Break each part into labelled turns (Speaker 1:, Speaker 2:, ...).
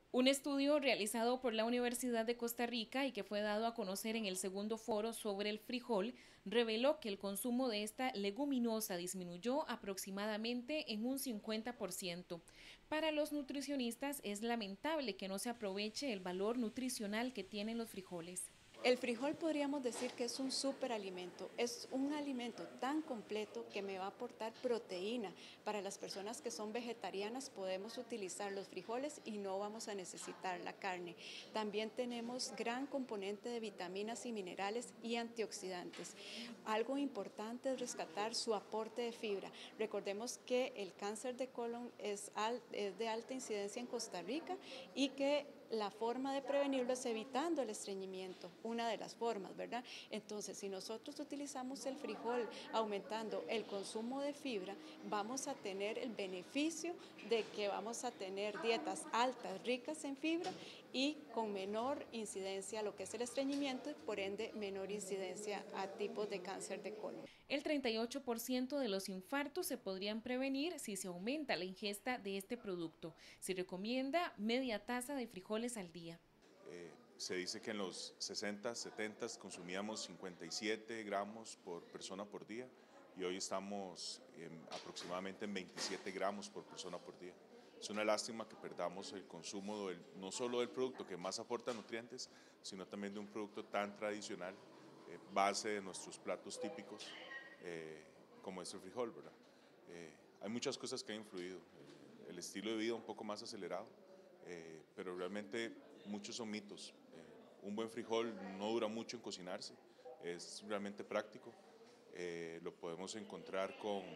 Speaker 1: Un estudio realizado por la Universidad de Costa Rica y que fue dado a conocer en el segundo foro sobre el frijol reveló que el consumo de esta leguminosa disminuyó aproximadamente en un 50%. Para los nutricionistas es lamentable que no se aproveche el valor nutricional que tienen los frijoles.
Speaker 2: El frijol podríamos decir que es un superalimento, es un alimento tan completo que me va a aportar proteína. Para las personas que son vegetarianas podemos utilizar los frijoles y no vamos a necesitar la carne. También tenemos gran componente de vitaminas y minerales y antioxidantes. Algo importante es rescatar su aporte de fibra. Recordemos que el cáncer de colon es de alta incidencia en Costa Rica y que la forma de prevenirlo es evitando el estreñimiento, una de las formas, ¿verdad? Entonces, si nosotros utilizamos el frijol aumentando el consumo de fibra, vamos a tener el beneficio de que vamos a tener dietas altas, ricas en fibra y con menor incidencia a lo que es el estreñimiento y por ende menor incidencia a tipos de cáncer de colon.
Speaker 1: El 38% de los infartos se podrían prevenir si se aumenta la ingesta de este producto. Se recomienda media taza de frijoles al día.
Speaker 3: Se dice que en los 60, 70 consumíamos 57 gramos por persona por día y hoy estamos aproximadamente en 27 gramos por persona por día. Es una lástima que perdamos el consumo no solo del producto que más aporta nutrientes, sino también de un producto tan tradicional, base de nuestros platos típicos, como es el frijol, ¿verdad? Hay muchas cosas que han influido. El estilo de vida un poco más acelerado, pero realmente muchos son mitos. Un buen frijol no dura mucho en cocinarse, es realmente práctico. Lo podemos encontrar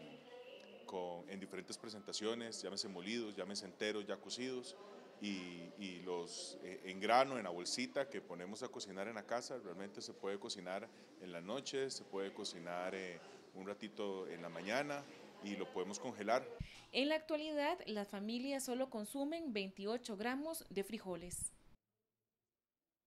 Speaker 3: en diferentes presentaciones, llámese molidos, llámese enteros, ya cocidos, y los en grano, en la bolsita que ponemos a cocinar en la casa. Realmente se puede cocinar en la noche, se puede cocinar un ratito en la mañana y lo podemos congelar.
Speaker 1: En la actualidad, las familias solo consumen 28 gramos de frijoles.